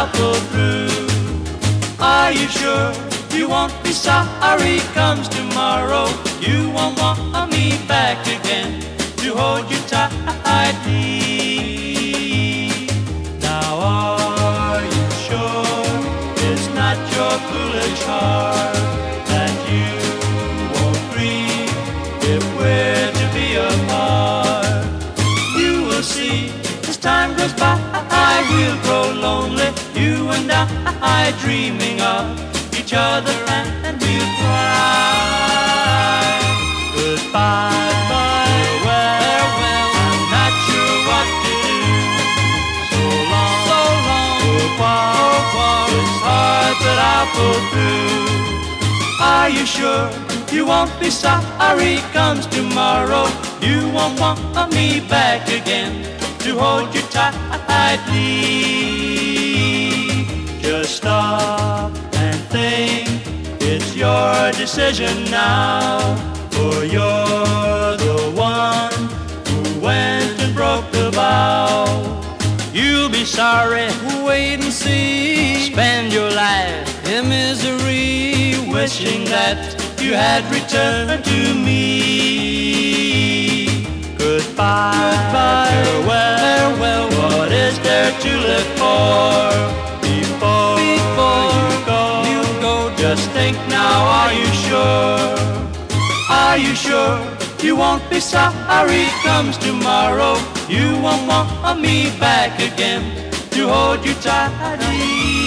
I'll pull through. Are you sure you won't be sorry comes tomorrow? You won't want me back again to hold you tightly. Now are you sure it's not your foolish heart that you won't grieve if we're to be apart? You will see as time goes by we'll grow lonely, you and I dreaming of each other and we'll cry goodbye. Farewell, I'm not sure what to do. So long, goodbye. It's hard but I'll pull through. Are you sure you won't be sorry comes tomorrow? You won't want me back again to hold you tightly. Just stop and think, it's your decision now, for you're the one who went and broke the vow. You'll be sorry, wait and see, spend your life in misery, wishing that you had returned to me. Goodbye, farewell, what is there to live for? Before you go, just think now, are you sure? Are you sure you won't be sorry comes tomorrow? You won't want me back again to hold you tightly.